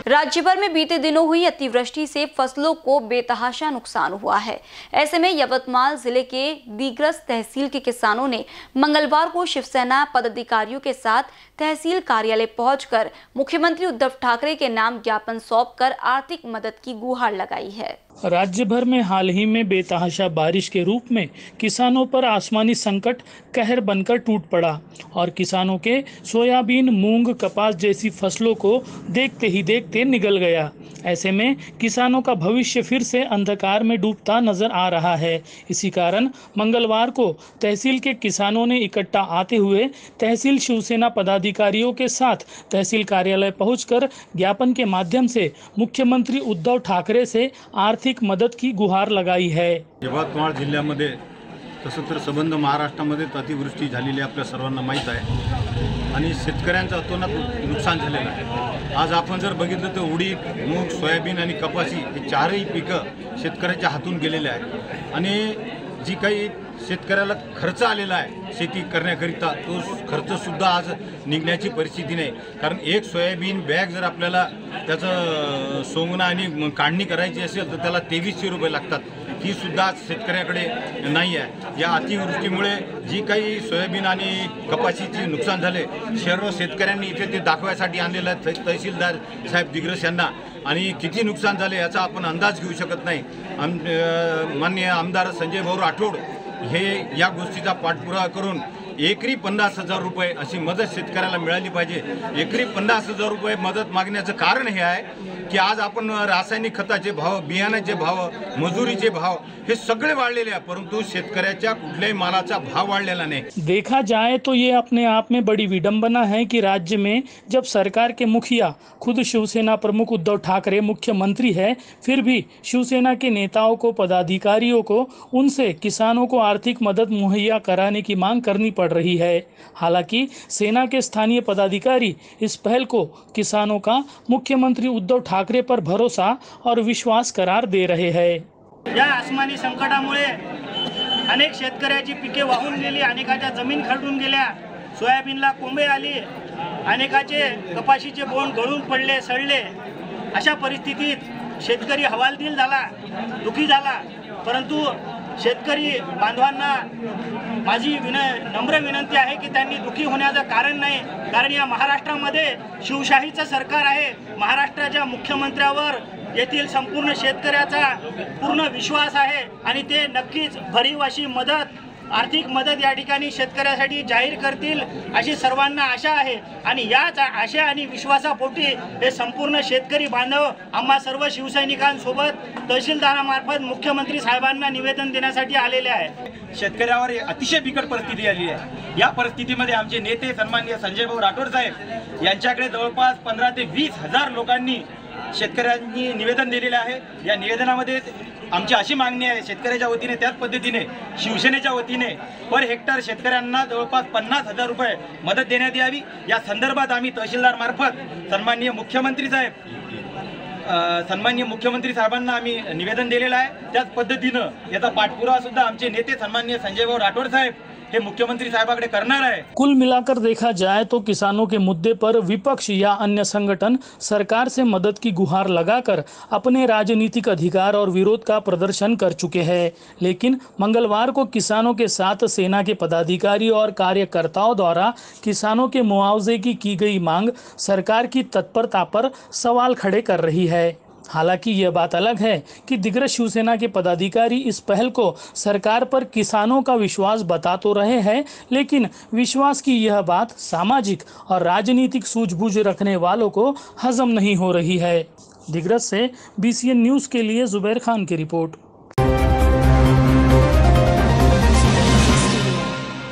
राज्य भर में बीते दिनों हुई अतिवृष्टि से फसलों को बेतहाशा नुकसान हुआ है। ऐसे में यवतमाल जिले के दिग्रस तहसील के किसानों ने मंगलवार को शिवसेना पदाधिकारियों के साथ तहसील कार्यालय पहुंचकर मुख्यमंत्री उद्धव ठाकरे के नाम ज्ञापन सौंपकर आर्थिक मदद की गुहार लगाई है। राज्य भर में हाल ही में बेतहाशा बारिश के रूप में किसानों पर आसमानी संकट कहर बनकर टूट पड़ा और किसानों के सोयाबीन, मूंग, कपास जैसी फसलों को देखते ही देखते निगल गया। ऐसे में किसानों का भविष्य फिर से अंधकार में डूबता नजर आ रहा है। इसी कारण मंगलवार को तहसील के किसानों ने इकट्ठा आते हुए तहसील शिवसेना पदाधिकारियों के साथ तहसील कार्यालय पहुंचकर ज्ञापन के माध्यम से मुख्यमंत्री उद्धव ठाकरे से आर्थिक मदत की गुहार लगाई है। यवतमाळ जिल्ह्यामध्ये तसं तर संबंध महाराष्ट्रामध्ये अतिवृष्टी झालेली आपल्या सर्वांना माहीत आहे आणि शेतकऱ्यांचं अतोनात नुकसान झालेलं आहे। आज आपण जर बघितलं तर उडीद, मूग, सोयाबीन आणि कपाशी हे चारही पिकं शेतकऱ्याच्या हातून गेलेले आहेत आणि जी काही शेतकऱ्याला खर्च आलेला आहे शेती करण्याकरिता तो खर्च सुद्धा आज निघण्याची परिस्थिती नाही। कारण एक सोयाबीन बॅग जर आपल्याला त्याचं सोंगणं आणि काढणी करायची असेल तर त्याला 2300 रुपये लागतात। ही सुद्धा शेतकऱ्याकडे नाही आहे। या अतिवृष्टीमुळे जी काही सोयाबीन आणि कपाशीचे नुकसान झाले सर्व शेतकऱ्यांनी इथे ते दाखवायसाठी आणलेलं आहे तहसीलदार साहेब दिग्रस यांना आणि किती नुकसान झाले याचा आपण अंदाज घेऊ शकत नाही। माननीय आमदार संजय भाऊ राठोड हे या गोष्टीचा पाठपुरावा करून एकरी 50,000 रुपये अशी मदत शेतकऱ्याला मिळाली पाहिजे। एकरी 50,000 रुपये मदत मागण्याचं कारण हे आहे की आज आपण रासायनिक खताचे भाव, बियाण्याचे भाव, मजुरीचे भाव हे सगळे वाढलेले आहे, परंतु शेतकऱ्याच्या कुठल्याही मालाचा भाव वाढलेला नाही। देखा जाए तो ये अपने आप में बड़ी विडंबना है कि राज्य में जब सरकार के मुखिया खुद शिवसेना प्रमुख उद्धव ठाकरे मुख्यमंत्री है, फिर भी शिवसेना के नेताओं को, पदाधिकारियों को उनसे किसानों को आर्थिक मदद मुहैया कराने की मांग करनी पड़ रही है। हालांकि सेना के स्थानीय पदाधिकारी इस पहल को किसानों का मुख्यमंत्री उद्धव ठाकरे पर भरोसा और विश्वास करार दे रहे हैं। या आसमानी संकटामुळे अनेक शेतकऱ्याची पिके वाहून गेली, अनेकाच्या जमीन खरडून गेल्या, सोयाबीनला कोंबे आली, अनेकाचे कपाशीचे बोंड गळून पडले, सडले। अशा परिस्थितीत शेतकरी हवालदिल झाला, दुखी झाला। परंतु शेतकरी बांधवांना माझी नम्र विनंती आहे की त्यांनी दुखी होण्याचं कारण नाही, कारण या महाराष्ट्रामध्ये शिवशाहीचं सरकार आहे। महाराष्ट्राच्या मुख्यमंत्र्यावर येथील संपूर्ण शेतकऱ्याचा पूर्ण विश्वास आहे आणि ते नक्कीच भरीव अशी मदत, आर्थिक मदत या ठिकाणी शेतकऱ्यासाठी जाहीर करतील अशी सर्वांना आशा आहे। आणि याच आशा आणि विश्वासापोटी हे संपूर्ण शेतकरी बांधव आम्हा सर्व शिवसैनिकांसोबत तहसीलदारामार्फत मुख्यमंत्री साहेबांना निवेदन देण्यासाठी आलेले आहे। शेतकऱ्यावर अतिशय बिकट परिस्थिती आली आहे। या परिस्थितीमध्ये आमचे नेते सन्माननीय संजय भाऊ राठोड साहेब यांच्याकडे जवळपास 15 ते 20 हजार लोकांनी शेतकऱ्यांनी निवेदन दिलेले आहे। या निवेदनामध्ये आमची अशी मागणी आहे शेतकऱ्याच्या वतीने, त्याच पद्धतीने शिवसेनेच्या वतीने पर हेक्टर शेतकऱ्यांना जवळपास 50,000 रुपये मदत देण्यात यावी। या संदर्भात आम्ही तहसीलदार मार्फत सन्माननीय मुख्यमंत्री साहेबांना आम्ही निवेदन दिलेलं आहे। त्याच पद्धतीनं याचा पाठपुरावा सुद्धा आमचे नेते सन्माननीय संजय भाऊ राठोड साहेब हे मुख्यमंत्री साहबाकडे करणार है। कुल मिलाकर देखा जाए तो किसानों के मुद्दे पर विपक्ष या अन्य संगठन सरकार से मदद की गुहार लगाकर अपने राजनीतिक अधिकार और विरोध का प्रदर्शन कर चुके हैं, लेकिन मंगलवार को किसानों के साथ सेना के पदाधिकारी और कार्यकर्ताओं द्वारा किसानों के मुआवजे की गई मांग सरकार की तत्परता पर सवाल खड़े कर रही है। हालांकि यह बात अलग है कि दिग्रस शिवसेना के पदाधिकारी इस पहल को सरकार पर किसानों का विश्वास बता तो रहे हैं, लेकिन विश्वास की यह बात सामाजिक और राजनीतिक सूझबूझ रखने वालों को हजम नहीं हो रही है। दिग्रस से BCN न्यूज़ के लिए जुबैर खान की रिपोर्ट।